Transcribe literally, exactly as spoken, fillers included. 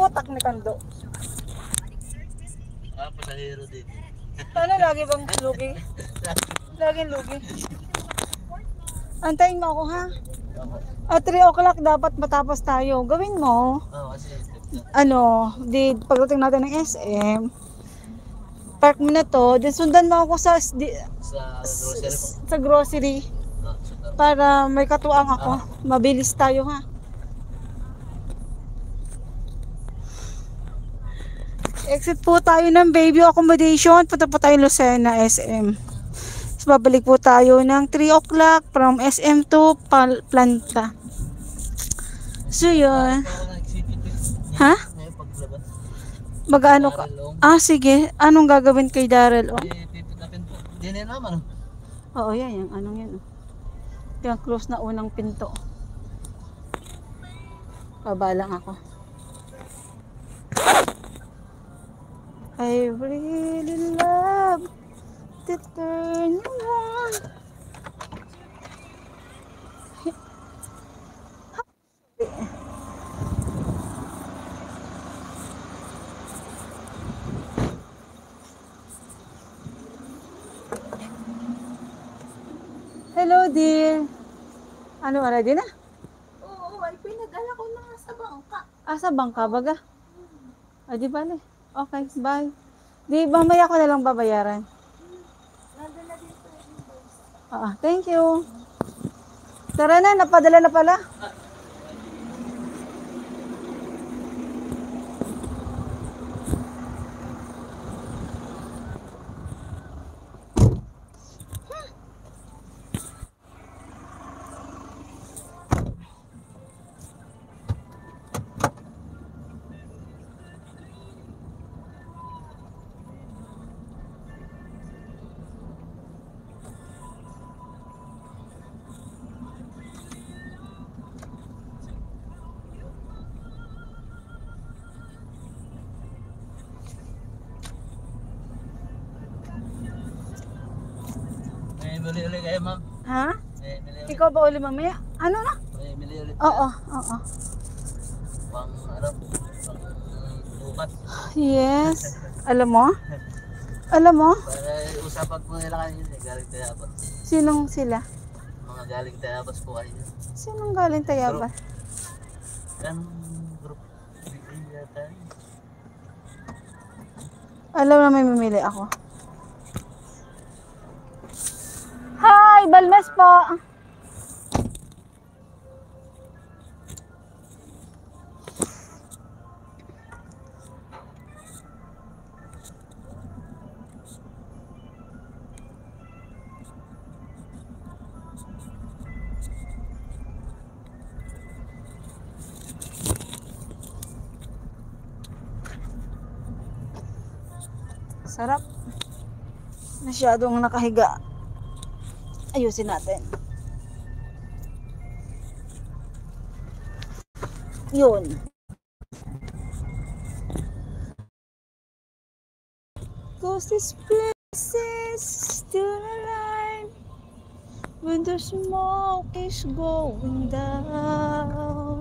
watak ni Kando. Ah, pasahero din. Ano, lagi bang lugi? Laging lugi. Antayin mo ako, ha? At three o'clock dapat matapos tayo. Gawin mo. Oo, kasi Ano, di pagdating natin ng S M, park mo na to, then sundan mo ako sa di, sa grocery po. sa grocery Ah, sa para may katuwang ako. Mabilis tayo, ha? Exit po tayo ng Bayview Accommodation. Punta po tayo Lucena S M. So, babalik po tayo ng three o'clock from S M to Pal Planta. So, yun. Ha? Ngayon paglabas. Mag-ano ka? Ah, sige. Anong gagawin kay Daryl? Oh? Eh, pipitapin po. Hindi na naman. Oo, yan. Yung anong yan. Oh. Yung close na unang pinto. Pabalang ako. I really love to turn you on. Hello, dear. Ano, ready na? Oo, ay pinadala ko na nga sa bangka. Ah, sa bangka baga? Ah, di bale. Okay, bye. Di, mamaya ko na lang babayaran. Nandun na dito yung invoice. Ah, thank you. Tara na, napadala na pala. May mili ulit kayo, ma'am. Ha? May mili ulit. Ikaw ba uli mamaya? Ano na? May mili ulit. Oo, oo. Pang, ano, pang bukas. Yes. Alam mo? Alam mo? Para usapan po nila kanina. eh, Galing Tayabas. Sinong sila? Mga galing Tayabas po kanina. Sinong galing Tayabas? Anong group? Bigay yata yun. Alam na may mamili ako. Hi, Balmes po. Sarap. Masyadong nakahiga. Ayusin natin. Yun. Cause this place is still alive when the smoke is going down.